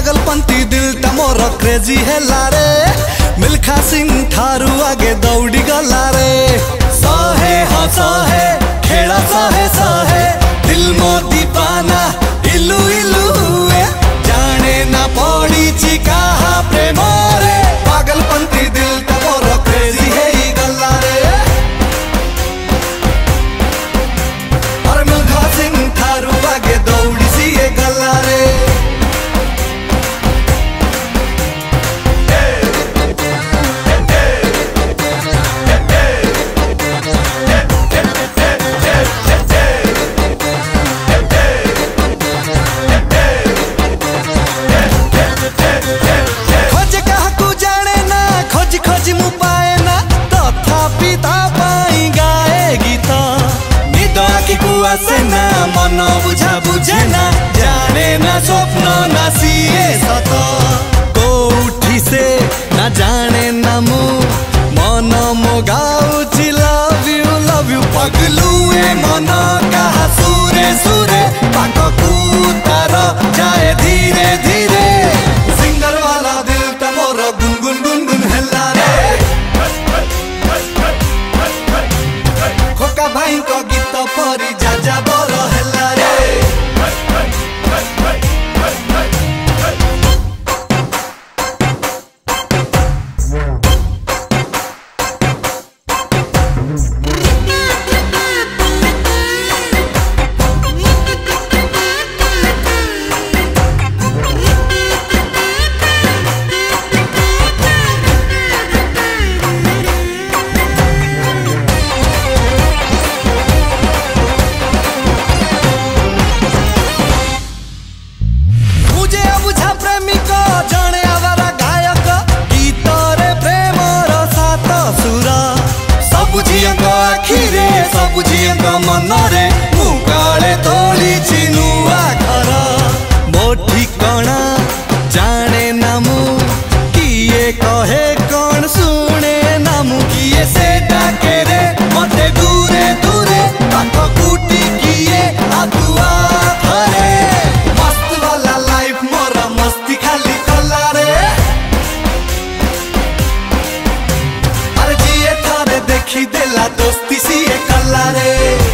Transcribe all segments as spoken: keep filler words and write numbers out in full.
पागलपंती दिल टा मोर क्रेजी हैला रे मिल्खा सिंह ठारू आगे दौड़ी गला रे सहे हाँ सहे खेड़ा सहे सहे दिल मो दीवाना इलू इलू हुए जाने ना पड़ी ची कहा प्रेम रे पागलपंती दिल टा मोर क्रेजी है ही गला रे और मिल्खा सिंह ठारू आगे दौड़ी सी ये गला रे ना मन बुझा बुझे ना जाने ना स्वप्न ना सीए सत कोठी से ना जाने ना मु मन मो गाउची लव यू लव यू पगलू ए मन कहा सुरे सुरे पाक तार जाए धीरे धीरे सिंगर वाला दिल टा मोर गुनगुन गुनगुन हैला रे खोका भाई को गीत परी जा जा बर हैला रे मनरे मुकाले तोली चिनुआ घर मो ठिकणा जाने नामु किए कहे कौन सुने नामु किए से डाके रे मते दूरे दूरे पाख कुटी किए आदुआ धरे मस्त वाला लाइफ मोर मस्ती खाली कला रे अरे जिए थारे देखी देला दोस्ती सी कला रे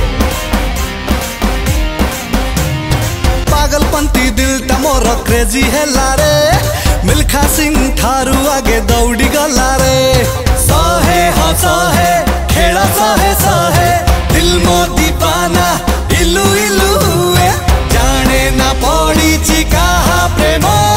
पागलपंती दिल टा मोर क्रेजी हैला रे मिल्खा सिंह ठारू आगे दौड़ी गला रे सहे हाँ सहे खेड़ा सहे सहे दिल मो दीवाना इलू इलू हुए जाने ना पड़ी ची कहा प्रेम।